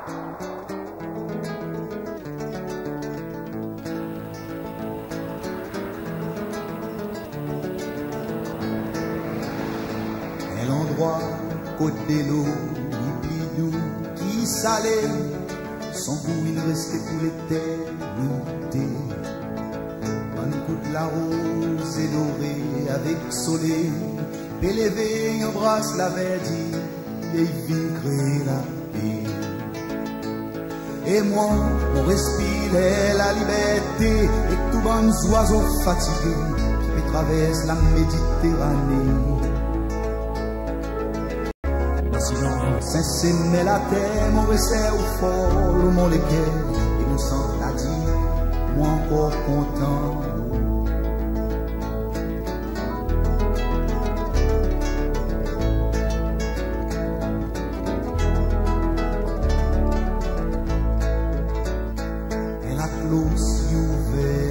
L'endroit côté de l'eau, bidou qui salait, son goût il restait pour l'éternité. Un coup de la rose et doré avec soleil, élevé embrasse la verdure et il vient créer la paix. Et moi, on respirait la liberté et tous les oiseaux fatigués qui traversent la Méditerranée. S'aimer la terre, mon recès au fort, mon léguer, et mon sang l'a dit, moi encore content. Et la close y ouvert.